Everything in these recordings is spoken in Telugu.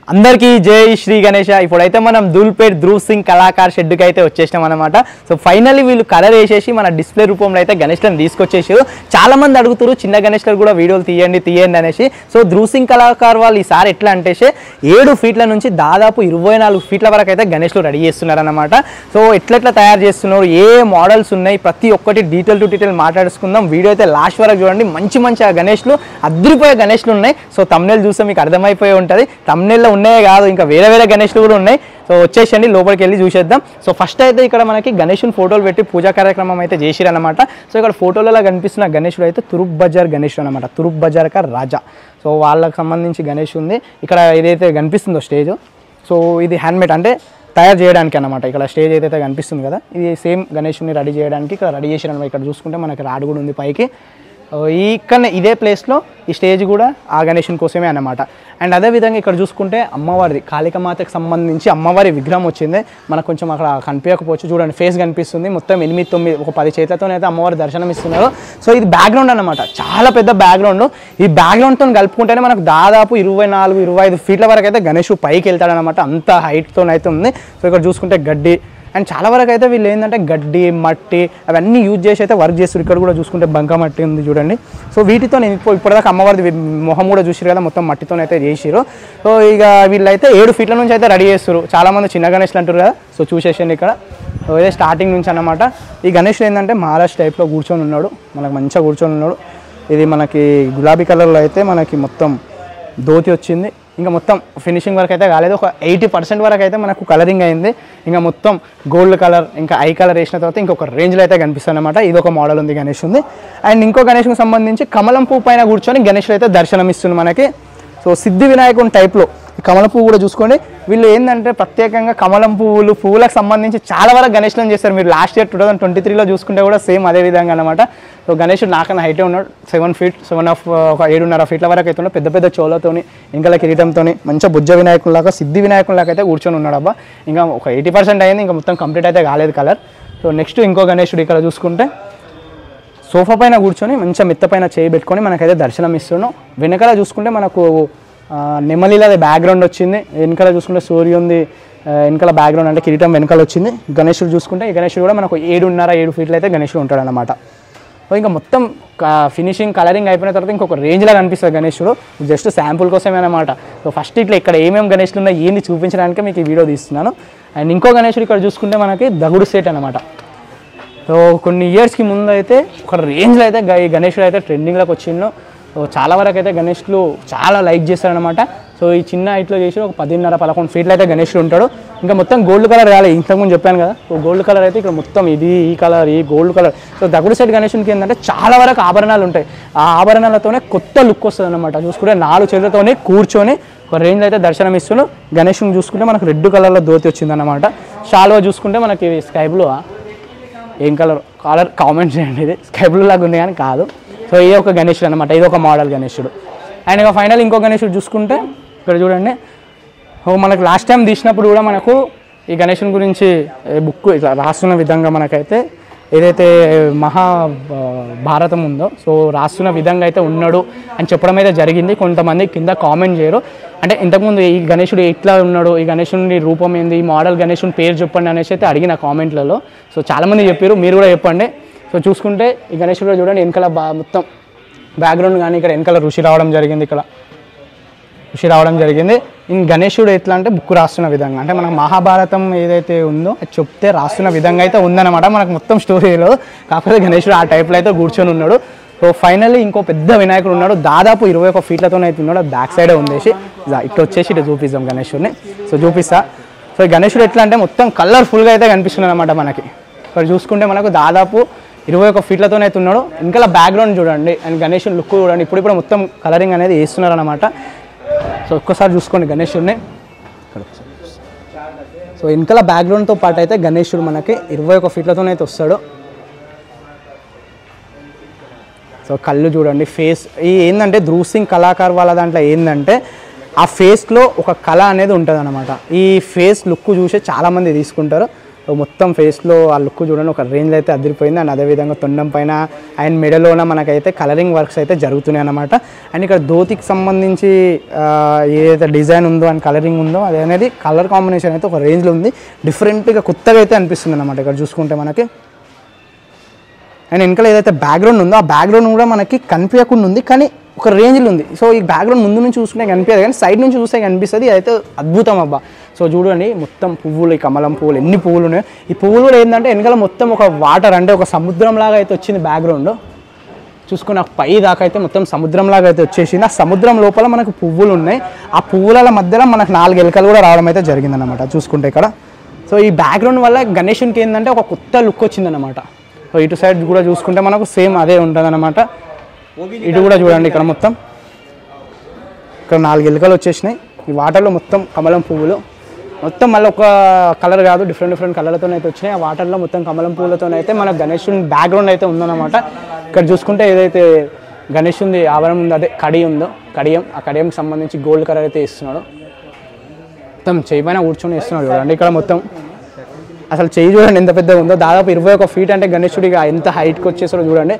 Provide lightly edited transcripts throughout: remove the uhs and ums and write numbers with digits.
అందరికీ జై శ్రీ గణేష. ఇప్పుడైతే మనం దూల్పేట్ ధ్రువ్ సింగ్ కళాకార్ షెడ్కి అయితే వచ్చేసినాం అనమాట. సో ఫైనల్లీ వీళ్ళు కలర్ వేసేసి మన డిస్ప్లే రూపంలో అయితే గణేష్లను తీసుకొచ్చేసారు. చాలా మంది అడుగుతారు చిన్న గణేష్లు కూడా వీడియోలు తీయండి అనేసి. సో ధ్రువ్ సింగ్ కళాకార్ వాళ్ళు ఈసారి ఎట్లా అంటే 7 ఫీట్ల నుంచి దాదాపు 24 ఫీట్ల వరకు అయితే గణేష్లు రెడీ చేస్తున్నారు అనమాట. సో ఎట్లా తయారు చేస్తున్నారు, ఏ మోడల్స్ ఉన్నాయి, ప్రతి ఒక్కటి డీటెయిల్ టు డీటెయిల్ మాట్లాడుకుందాం. వీడియో అయితే లాస్ట్ వరకు చూడండి. మంచి గణేష్లు, అద్రిపోయే గణేష్లు ఉన్నాయి. సో తమ్నెల్ చూస్తే మీకు అర్థమైపోయి ఉంటుంది. తమ్నెల్లో ఉన్నాయే కాదు, ఇంకా వేరే గణేష్లు కూడా ఉన్నాయి. సో వచ్చేసండి లోపలికి వెళ్ళి చూసేద్దాం. సో ఫస్ట్ అయితే ఇక్కడ మనకి గణేషుని ఫోటోలు పెట్టి పూజా కార్యక్రమం అయితే చేసిరనమాట. సో ఇక్కడ ఫోటోలలో కనిపిస్తున్న గణేషుడు అయితే తురుప్ బజార్ గణేషుడు అనమాట. తురుప్ బజార్ కా రాజా. సో వాళ్ళకి సంబంధించి గణేష్ ఉంది. ఇక్కడ ఏదైతే కనిపిస్తుందో స్టేజ్, సో ఇది హ్యాండ్మేడ్ అంటే తయారు చేయడానికి అనమాట. ఇక్కడ స్టేజ్ ఏదైతే కనిపిస్తుంది కదా, ఇది సేమ్ గణేషుని రెడీ చేయడానికి ఇక్కడ రెడీ చేసిరనమాట. ఇక్కడ చూసుకుంటే మనకి రాడ్ కూడా ఉంది పైకి. ఇక్కడ ఇదే ప్లేస్లో ఈ స్టేజ్ కూడా ఆ గణేషుని కోసమే అన్నమాట. అండ్ అదేవిధంగా ఇక్కడ చూసుకుంటే అమ్మవారిది కాళికమాతకి సంబంధించి అమ్మవారి విగ్రహం వచ్చింది. మనకు కొంచెం అక్కడ కనిపించకపోవచ్చు, చూడండి ఫేస్ కనిపిస్తుంది. మొత్తం 8-9 ఒక 10 చేతులతోనైతే అమ్మవారి దర్శనం ఇస్తున్నారు. సో ఇది బ్యాక్గ్రౌండ్ అనమాట, చాలా పెద్ద బ్యాక్గ్రౌండ్. ఈ బ్యాక్గ్రౌండ్తో కలుపుకుంటేనే మనకు దాదాపు 24-25 ఫీట్ల వరకు అయితే గణేషుడు పైకి వెళ్తాడనమాట. అంత హైట్తో అయితే ఉంది. సో ఇక్కడ చూసుకుంటే గడ్డి అండ్ చాలా వరకు అయితే వీళ్ళు ఏంటంటే గడ్డి, మట్టి అవన్నీ యూజ్ చేసి అయితే వర్క్ చేస్తారు. ఇక్కడ కూడా చూసుకుంటే బంక మట్టి ఉంది చూడండి. సో వీటితో నేను ఇప్పటిదాకా అమ్మవారిది మొహం కూడా చూసారు కదా, మొత్తం మట్టితో అయితే చేసిరు. సో ఇక వీళ్ళైతే 7 ఫీట్ల నుంచి అయితే రెడీ చేస్తారు. చాలామంది చిన్న గణేష్లు అంటారు కదా, సో చూసేసండి ఇక్కడ. సో ఇదే స్టార్టింగ్ నుంచి అన్నమాట. ఈ గణేషుడు ఏంటంటే మహారాష్ట్ర టైప్లో కూర్చొని ఉన్నాడు, మనకు మంచిగా కూర్చొని ఉన్నాడు. ఇది మనకి గులాబీ కలర్లో అయితే మనకి మొత్తం ధోతి వచ్చింది. ఇంకా మొత్తం ఫినిషింగ్ వరకు అయితే కాలేదు, ఒక 80% వరకు అయితే మనకు కలరింగ్ అయింది. ఇంకా మొత్తం గోల్డ్ కలర్ ఇంకా ఐ కలర్ వేసిన తర్వాత ఇంకొక రేంజ్లో అయితే కనిపిస్తుంది అనమాట. ఇది ఒక మోడల్ ఉంది గణేష్ ఉంది. అండ్ ఇంకో గణేష్కి సంబంధించి కమలం పువ్వు పైన కూర్చొని గణేషుడు అయితే దర్శనం ఇస్తుంది మనకి. సో సిద్ధి వినాయకుని టైప్లో కమలం పువ్వు కూడా చూసుకోండి. వీళ్ళు ఏంటంటే ప్రత్యేకంగా కమలం పువ్వులకు సంబంధించి చాలా వరకు గణేష్లను చేస్తారు. మీరు లాస్ట్ ఇయర్ 2023లో చూసుకుంటే కూడా సేమ్ అదే విధంగా అనమాట. సో గణేషుడు నాకన్నా హైటే ఉన్నాడు, 7 ఫీట్ 7.5 ఫీట్ల వరకు అయితే ఉన్నాడు. పెద్ద చోళతోని ఇంకా కిరీటంతో మంచిగా బుజ్జ వినాయకునిలాగా సిద్ధి వినాయకునిలాగా అయితే కూర్చొని ఉన్నాడు అబ్బా. ఇంకా ఒక 80% అయింది, ఇంకా మొత్తం కంప్లీట్ అయితే కాలేదు కలర్. సో నెక్స్ట్ ఇంకో గణేషుడు ఇక్కడ చూసుకుంటే సోఫా పైన కూర్చొని మంచిగా మెత్త పైన చేయి పెట్టుకొని మనకైతే దర్శనం ఇస్తున్నాం. వెనకాల చూసుకుంటే మనకు నెమలిలాది బ్యాక్గ్రౌండ్ వచ్చింది. వెనకాల చూసుకుంటే సూర్య ఉంది, వెనకాల బ్యాక్గ్రౌండ్ అంటే కిరీటం వెనకాల వచ్చింది. గణేషుడు చూసుకుంటే ఈ గణేషుడు కూడా మనకు 7.5-7 ఫీట్లు అయితే గణేషుడు ఉంటాడు అనమాట. సో ఇంకా మొత్తం ఫినిషింగ్ కలరింగ్ అయిపోయిన తర్వాత ఇంకొక రేంజ్లో కనిపిస్తుంది గణేషుడు. జస్ట్ శాంపుల్ కోసమే అనమాట. సో ఫస్ట్ ఇట్లా ఇక్కడ ఏమేమి గణేషులు ఉన్నాయి ఏంది చూపించడానికి మీకు ఈ వీడియో తీస్తున్నాను. అండ్ ఇంకో గణేషుడు ఇక్కడ చూసుకుంటే మనకి దగుడు సెట్ అనమాట. సో కొన్ని ఇయర్స్కి ముందు అయితే ఒక రేంజ్లో అయితే ఈ గణేషుడు అయితే ట్రెండింగ్లోకి వచ్చిండు. సో చాలా వరకు అయితే గణేష్లు చాలా లైక్ చేస్తారనమాట. సో ఈ చిన్న హైట్లో చేసి ఒక 10.5-11 ఫీట్లు అయితే గణేషుడు ఉంటాడు. ఇంకా మొత్తం గోల్డ్ కలర్ రాలేదు, ఇంతకుముందు చెప్పాను కదా. సో గోల్డ్ కలర్ అయితే ఇక్కడ మొత్తం ఇది ఈ కలర్ ఈ గోల్డ్ కలర్. సో దగుడు సెట్ గణేషునికి ఏంటంటే చాలా వరకు ఆభరణాలు ఉంటాయి. ఆ ఆభరణాలతోనే కొత్త లుక్ వస్తుంది అనమాట. చూసుకుంటే 4 చేతులతోనే కూర్చొని ఒక రేంజ్లో అయితే దర్శనం ఇస్తున్నాడు. గణేషుని చూసుకుంటే మనకు రెడ్ కలర్లో ధోతి వచ్చిందన్నమాట. షాల్వా చూసుకుంటే మనకి స్కై బ్లూ, ఏం కలర్ కామెంట్ చేయండి. ఇది స్కై బ్లూ లాగా ఉంది కానీ కాదు. సో ఇది ఒక గణేషుడు అనమాట, ఇది ఒక మోడల్ గణేషుడు. అండ్ ఇక ఫైనల్ ఇంకో గణేషుడు చూసుకుంటే ఇక్కడ చూడండి. మనకు లాస్ట్ టైం తీసినప్పుడు కూడా మనకు ఈ గణేషుని గురించి బుక్ ఇట్లా రాస్తున్న విధంగా మనకైతే ఏదైతే మహాభారతం ఉందో సో రాస్తున్న విధంగా అయితే ఉన్నాడు అని చెప్పడం అయితే జరిగింది. కొంతమంది కింద కామెంట్ చేయరు, అంటే ఇంతకుముందు ఈ గణేషుడు ఎట్లా ఉన్నాడు, ఈ గణేషుని రూపం ఏంది, ఈ మోడల్ గణేషుని పేరు చెప్పండి అనేసి అయితే అడిగిన కామెంట్లలో. సో చాలామంది చెప్పారు, మీరు కూడా చెప్పండి. సో చూసుకుంటే ఈ గణేషుడు చూడండి వెనకాల మొత్తం బ్యాక్గ్రౌండ్ కానీ ఇక్కడ వెనకాల ఋషి రావడం జరిగింది. ఇక్కడ ఋషి రావడం జరిగింది. ఇంక గణేషుడు ఎట్లా అంటే బుక్ రాస్తున్న విధంగా, అంటే మనకు మహాభారతం ఏదైతే ఉందో అది చెప్తే రాస్తున్న విధంగా అయితే ఉందన్నమాట మనకు మొత్తం స్టోరీలో. కాకపోతే గణేషుడు ఆ టైప్లో అయితే కూర్చొని ఉన్నాడు. సో ఫైనల్లీ ఇంకో పెద్ద వినాయకుడు ఉన్నాడు, దాదాపు 21 ఫీట్లతోనే అయితే ఉన్నాడు. బ్యాక్ సైడే ఉండేసి ఇట్లా వచ్చేసి ఇటు చూపిస్తాం గణేషుడిని. సో చూపిస్తా. సో గణేషుడు ఎట్లా అంటే మొత్తం కలర్ఫుల్గా అయితే కనిపిస్తున్నాడు అనమాట మనకి. ఇక్కడ చూసుకుంటే మనకు దాదాపు 21 ఫీట్లతోనే అయితే ఉన్నాడు. ఇంకా బ్యాక్గ్రౌండ్ చూడండి అండ్ గణేషుని లుక్ చూడండి. ఇప్పుడు మొత్తం కలరింగ్ అనేది వేస్తున్నారు అనమాట. సో ఒక్కసారి చూసుకోండి గణేషుడిని. సో వెనకాల బ్యాక్గ్రౌండ్తో పాటు అయితే గణేషుడు మనకి 21 ఫీట్లతోనే అయితే వస్తాడు. సో కళ్ళు చూడండి, ఫేస్ ఏంటంటే ధ్రువ్ సింగ్ కళాకార్ వాళ్ళ దాంట్లో ఏంటంటే ఆ ఫేస్లో ఒక కళ అనేది ఉంటుంది అనమాట. ఈ ఫేస్ లుక్ చూసి చాలామంది తీసుకుంటారు. మొత్తం ఫేస్లో ఆ లుక్ చూడండి ఒక రేంజ్లో అయితే అదిరిపోయింది. అండ్ అదేవిధంగా తొండం పైన అండ్ మెడలోన మనకైతే కలరింగ్ వర్క్స్ అయితే జరుగుతున్నాయి అన్నమాట. అండ్ ఇక్కడ ధోతికి సంబంధించి ఏదైతే డిజైన్ ఉందో అండ్ కలరింగ్ ఉందో అది అనేది కలర్ కాంబినేషన్ అయితే ఒక రేంజ్లో ఉంది. డిఫరెంట్గా కొత్తగా అయితే అనిపిస్తుంది అన్నమాట ఇక్కడ చూసుకుంటే మనకి. అండ్ వెనకాల ఏదైతే బ్యాక్గ్రౌండ్ ఉందో ఆ బ్యాక్గ్రౌండ్ కూడా మనకి కనిపించకుండా ఉంది, కానీ ఒక రేంజ్లో ఉంది. సో ఈ బ్యాక్గ్రౌండ్ ముందు నుంచి చూసుకుంటే కనిపించదు, కానీ సైడ్ నుంచి చూస్తే కనిపిస్తుంది. అయితే అద్భుతం అబ్బా. సో చూడండి మొత్తం పువ్వులు, ఈ కమలం పువ్వులు ఎన్ని పువ్వులు ఉన్నాయి. ఈ పువ్వులు కూడా ఏంటంటే వెనకాల మొత్తం ఒక వాటర్ అంటే ఒక సముద్రం లాగా అయితే వచ్చింది బ్యాక్గ్రౌండ్. చూసుకుని పై దాకా అయితే మొత్తం సముద్రం లాగా అయితే వచ్చేసింది. ఆ సముద్రం లోపల మనకు పువ్వులు ఉన్నాయి. ఆ పువ్వుల మధ్యలో మనకు 4 ఎలుకలు కూడా రావడం అయితే జరిగిందనమాట చూసుకుంటే ఇక్కడ. సో ఈ బ్యాక్గ్రౌండ్ వల్ల గణేషునికి ఏంటంటే ఒక కొత్త లుక్ వచ్చిందనమాట. సో ఇటు సైడ్ కూడా చూసుకుంటే మనకు సేమ్ అదే ఉంటుంది అనమాట. ఇటు కూడా చూడండి ఇక్కడ మొత్తం ఇక్కడ 4 ఎలుకలు వచ్చేసినాయి. ఈ వాటర్లో మొత్తం కమలం పువ్వులు మొత్తం మళ్ళీ ఒక కలర్ కాదు, డిఫరెంట్ కలర్లతో అయితే వచ్చినాయి. ఆ వాటర్లో మొత్తం కమలం పువ్వులతో అయితే మన గణేషుని బ్యాక్గ్రౌండ్ అయితే ఉందన్నమాట. ఇక్కడ చూసుకుంటే ఏదైతే గణేషుని ఆవరణ ఉందో అదే కడియం, ఆ కడియంకి సంబంధించి గోల్డ్ కలర్ అయితే ఇస్తున్నాడు. మొత్తం చెయ్యి పైన కూర్చొని ఇస్తున్నాడు చూడండి. ఇక్కడ మొత్తం అసలు చెయ్యి చూడండి ఎంత పెద్దగా ఉందో, దాదాపు 21 ఫీట్ అంటే గణేశుడిగా ఎంత హైట్కి వచ్చేసాడో చూడండి.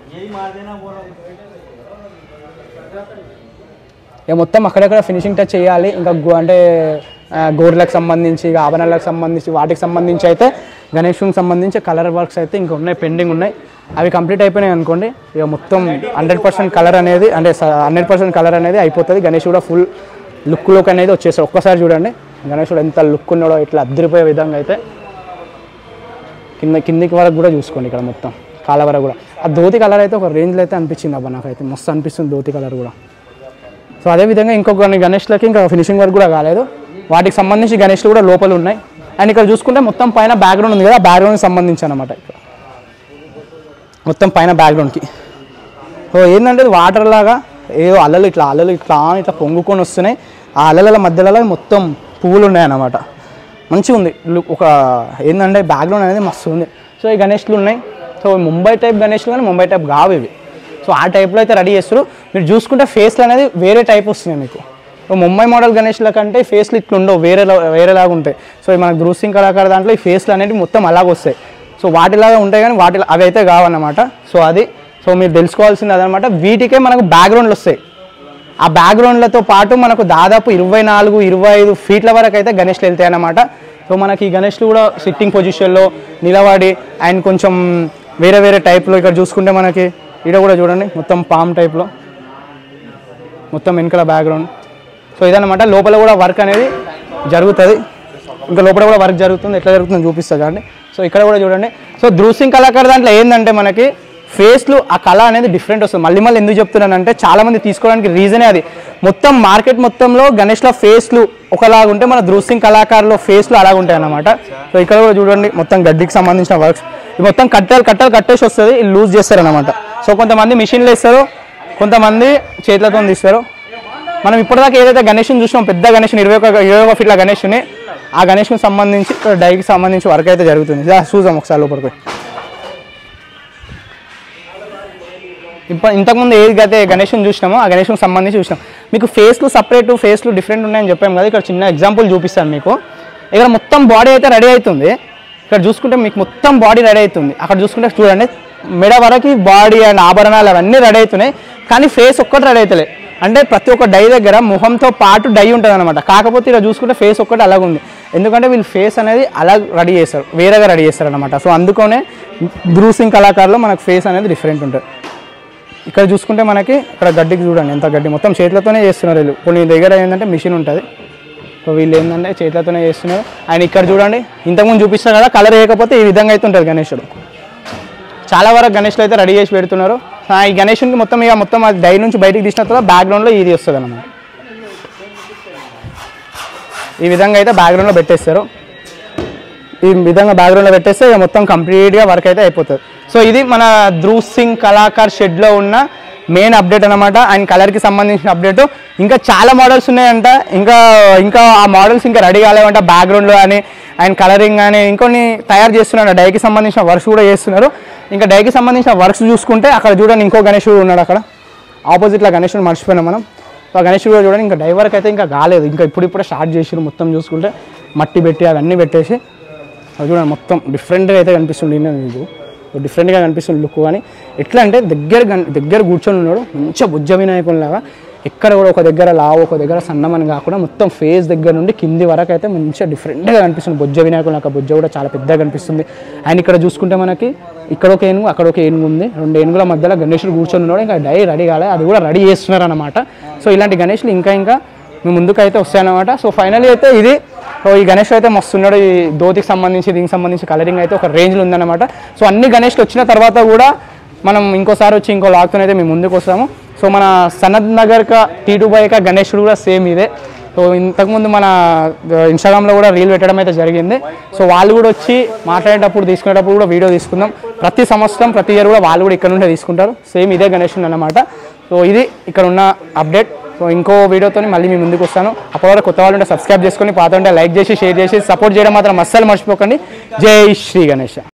ఇక మొత్తం అక్కడక్కడ ఫినిషింగ్ టచ్ చేయాలి. ఇంకా అంటే గోర్లకు సంబంధించి, ఆభరణాలకు సంబంధించి, వాటికి సంబంధించి అయితే గణేశునికి సంబంధించి కలర్ వర్క్స్ అయితే ఇంకా ఉన్నాయి, పెండింగ్ ఉన్నాయి. అవి కంప్లీట్ అయిపోయినాయి అనుకోండి, ఇక మొత్తం 100% కలర్ అనేది అంటే 100% కలర్ అనేది అయిపోతుంది. గణేశుడు కూడా ఫుల్ లుక్లోకి అనేది వచ్చేసాడు. ఒక్కసారి చూడండి గణేశుడు ఎంత లుక్ ఉన్నాడో, ఇట్లా అద్దరిపోయే విధంగా అయితే కిందికి వరకు కూడా చూసుకోండి. ఇక్కడ మొత్తం కాళ్ళ వరకు కూడా ఆ ధోతి కలర్ అయితే ఒక రేంజ్లో అయితే అనిపించింది అబ్బా, నాకైతే మస్తు అనిపిస్తుంది ధోతి కలర్ కూడా. సో అదేవిధంగా ఇంకొక గణేష్లకి ఇంకా ఫినిషింగ్ వర్క్ కూడా కాలేదు, వాటికి సంబంధించి గణేష్లు కూడా లోపల ఉన్నాయి. అండ్ ఇక్కడ చూసుకుంటే మొత్తం పైన బ్యాక్గ్రౌండ్ ఉంది కదా, ఆ బ్యాక్గ్రౌండ్కి సంబంధించి అనమాట. ఇక్కడ మొత్తం పైన బ్యాక్గ్రౌండ్కి సో ఏంటంటే వాటర్ లాగా ఏదో అలలు ఇట్లా పొంగుకొని వస్తున్నాయి. ఆ అలల మధ్యలో మొత్తం పువ్వులు ఉన్నాయన్నమాట. మంచిగా ఉంది లుక్. ఒక ఏంటంటే బ్యాక్గ్రౌండ్ అనేది మస్తు ఉంది. సో ఈ గణేష్లు ఉన్నాయి. సో ముంబై టైప్ గణేష్లు కానీ ముంబై టైప్ కావు ఇవి. సో ఆ టైప్లో అయితే రెడీ చేస్తారు. మీరు చూసుకుంటే ఫేస్లు అనేది వేరే టైప్ వస్తున్నాయి మీకు. ముంబై మోడల్ గణేష్ల కంటే ఫేస్లు ఇట్లా ఉండవు, వేరేలాగా ఉంటాయి. సో మనకు ధృసింగ్ కళాకారు దాంట్లో ఈ ఫేస్లు అనేవి మొత్తం అలాగ వస్తాయి. సో వాటిలాగా ఉంటాయి కానీ అవి అయితే కావన్నమాట. సో మీరు తెలుసుకోవాల్సింది అదనమాట. వీటికే మనకు బ్యాక్గ్రౌండ్లు వస్తాయి. ఆ బ్యాక్గ్రౌండ్లతో పాటు మనకు దాదాపు 24-25 ఫీట్ల వరకు అయితే గణేష్లు వెళ్తాయి అన్నమాట. సో మనకి ఈ గణేష్లు కూడా సిట్టింగ్ పొజిషన్లో నిలబడి అండ్ కొంచెం వేరే టైప్లో ఇక్కడ చూసుకుంటే మనకి ఇక్కడ కూడా చూడండి మొత్తం పామ్ టైప్లో మొత్తం వెనకాల బ్యాక్గ్రౌండ్. సో ఇదన్నమాట. లోపల కూడా వర్క్ అనేది జరుగుతుంది. ఇంకా లోపల కూడా వర్క్ జరుగుతుంది, ఎట్లా జరుగుతుందో చూపిస్తా చూడండి. సో ఇక్కడ కూడా చూడండి. సో ధృసింగ్ కళాకారు దాంట్లో ఏంటంటే మనకి ఫేస్లు ఆ కళ అనేది డిఫరెంట్ వస్తుంది. మళ్ళీ ఎందుకు చెప్తున్నానంటే చాలామంది తీసుకోవడానికి రీజనే అది. మొత్తం మార్కెట్ మొత్తంలో గణేష్ల ఫేస్లు ఒకలాగా ఉంటే మన ధృసింగ్ కళాకారులో ఫేస్లు అలాగ ఉంటాయి అన్నమాట. సో ఇక్కడ కూడా చూడండి మొత్తం గడ్డికి సంబంధించిన వర్క్స్. ఇది మొత్తం కట్టలు కట్టేసి వస్తుంది, లూజ్ చేస్తారు అన్నమాట. సో కొంతమంది మిషన్లు వేస్తారు, కొంతమంది చేతులతో తీస్తారు. మనం ఇప్పటిదాకా ఏదైతే గణేష్ని చూసినాం, పెద్ద గణేష్ని 21 ఫీట్ల గణేష్ని, ఆ గణేష్కి సంబంధించి డైకి సంబంధించి వర్క్ అయితే జరుగుతుంది. చూద్దాం ఒకసారి లోపలికి. ఇంతకుముందు ఏదైతే గణేష్ని చూసినామో ఆ గణేష్కి సంబంధించి చూసినాం. మీకు ఫేస్లు సపరేట్, ఫేస్లు డిఫరెంట్ ఉన్నాయని చెప్పాము కదా. ఇక్కడ చిన్న ఎగ్జాంపుల్ చూపిస్తాను మీకు. ఇక్కడ మొత్తం బాడీ అయితే రెడీ అవుతుంది. ఇక్కడ చూసుకుంటే మీకు మొత్తం బాడీ రెడీ అవుతుంది. అక్కడ చూసుకుంటే చూడండి మెడ వరకు బాడీ అండ్ ఆభరణాలు అవన్నీ రెడీ అవుతున్నాయి, కానీ ఫేస్ ఒక్కటి రెడీ అవుతలే. అంటే ప్రతి ఒక్క డై దగ్గర మొహంతో పాటు డై ఉంటుంది అనమాట. కాకపోతే ఇక్కడ చూసుకుంటే ఫేస్ ఒక్కటి అలాగ ఉంది, ఎందుకంటే వీళ్ళు ఫేస్ అనేది అలా రెడీ చేస్తారు, వేరేగా రెడీ చేస్తారు అనమాట. సో అందుకనే ధృసింగ్ కళాకారులో మనకు ఫేస్ అనేది డిఫరెంట్ ఉంటుంది. ఇక్కడ చూసుకుంటే మనకి ఇక్కడ గడ్డికి చూడండి ఎంత గడ్డి, మొత్తం చేతులతోనే చేస్తున్నారు వీళ్ళు. కొన్ని దగ్గర ఏంటంటే మిషన్ ఉంటుంది, సో వీళ్ళు ఏంటంటే చేతులతోనే చేస్తున్నారు. అండ్ ఇక్కడ చూడండి ఇంతకుముందు చూపిస్తారు కదా, కలర్ వేయకపోతే ఈ విధంగా అయితే ఉంటుంది గణేశుడు. చాలా వరకు గణేష్లు అయితే రెడీ చేసి పెడుతున్నారు. ఈ గణేశునికి మొత్తం డై నుంచి బయటికి తీసిన తర్వాత బ్యాక్గ్రౌండ్లో ఇది వస్తుంది అన్నమాట. ఈ విధంగా అయితే బ్యాక్గ్రౌండ్లో పెట్టేస్తారు. ఈ విధంగా బ్యాక్గ్రౌండ్లో పెట్టేస్తే ఇక మొత్తం కంప్లీట్గా వర్క్ అయితే అయిపోతుంది. సో ఇది మన ధృసింగ్ కళాకార్ షెడ్లో ఉన్న మెయిన్ అప్డేట్ అనమాట. అండ్ కలర్కి సంబంధించిన అప్డేట్. ఇంకా చాలా మోడల్స్ ఉన్నాయంట, ఇంకా ఆ మోడల్స్ ఇంకా రెడీ కాలేవంట. బ్యాక్గ్రౌండ్లో కానీ అండ్ కలరింగ్ కానీ ఇంకొన్ని తయారు చేస్తున్నారు. డైకి సంబంధించిన వర్క్స్ కూడా చేస్తున్నారు. ఇంకా డైకి సంబంధించిన వర్క్స్ చూసుకుంటే అక్కడ చూడండి ఇంకో గణేశుడు ఉన్నాడు, అక్కడ ఆపోజిట్లో గణేశుడు మర్చిపోయినాం మనం. సో ఆ గణేశుడు కూడా చూడండి ఇంకా డై వర్క్ అయితే ఇంకా కాలేదు, ఇంకా ఇప్పుడిప్పుడే స్టార్ట్ చేసారు. మొత్తం చూసుకుంటే మట్టి పెట్టి అవన్నీ పెట్టేసి అది చూడండి మొత్తం డిఫరెంట్గా అయితే కనిపిస్తుంది మీకు, డిఫరెంట్గా కనిపిస్తుంది లుక్. కానీ ఎట్లా అంటే దగ్గర కూర్చొని ఉన్నాడు మంచిగా బుజ్జ వినాయకునిలాగా, ఎక్కడ కూడా ఒక దగ్గర లావు ఒక దగ్గర సన్నమని కాకుండా మొత్తం ఫేస్ దగ్గర నుండి కింది వరకు అయితే మంచిగా డిఫరెంట్గా కనిపిస్తుంది బొజ్జ వినాయకునిలాగా. బొజ్జ కూడా చాలా పెద్దగా కనిపిస్తుంది. అండ్ ఇక్కడ చూసుకుంటే మనకి ఇక్కడ ఒక ఏనుగు అక్కడ ఒక ఏనుగు ఉంది, 2 ఏనుగుల మధ్యలో గణేశుడు కూర్చొని ఉన్నాడు. ఇంకా రెడీ కాలేదు, అది కూడా రెడీ చేస్తున్నారు అనమాట. సో ఇలాంటి గణేష్లు ఇంకా మీ ముందుకు అయితే వస్తాయన్నమాట. సో ఫైనల్లీ అయితే ఇది ఈ గణేష్ అయితే మస్తున్నాడు. ఈ ధోతికి సంబంధించి దీనికి సంబంధించి కలరింగ్ అయితే ఒక రేంజ్లో ఉందన్నమాట. సో అన్ని గణేష్లు వచ్చిన తర్వాత కూడా మనం ఇంకోసారి వచ్చి ఇంకో లాక్తో అయితే మేము ముందుకు వస్తాము. సో మన సనత్ నగర్ T2 బైక్ గణేశుడు కూడా సేమ్ ఇదే. సో ఇంతకుముందు మన ఇన్స్టాగ్రామ్లో కూడా రీల్ పెట్టడం అయితే జరిగింది. సో వాళ్ళు కూడా వచ్చి మాట్లాడేటప్పుడు తీసుకునేటప్పుడు కూడా వీడియో తీసుకుందాం. ప్రతి సంవత్సరం ప్రతి ఇయర్ కూడా వాళ్ళు కూడా ఇక్కడ నుండే తీసుకుంటారు. సేమ్ ఇదే గణేశుడు అన్నమాట. సో ఇది ఇక్కడ ఉన్న అప్డేట్. సో ఇంకో వీడియోతో మళ్ళీ మీ ముందుకు వస్తాను. అప్పటివరకు కొత్త వాళ్ళు ఉంటే సబ్స్క్రైబ్ చేసుకొని, పాత ఉంటే లైక్ చేసి షేర్ చేసి సపోర్ట్ చేయడం మాత్రం అస్సలు మర్చిపోకండి. జై శ్రీ గణేష.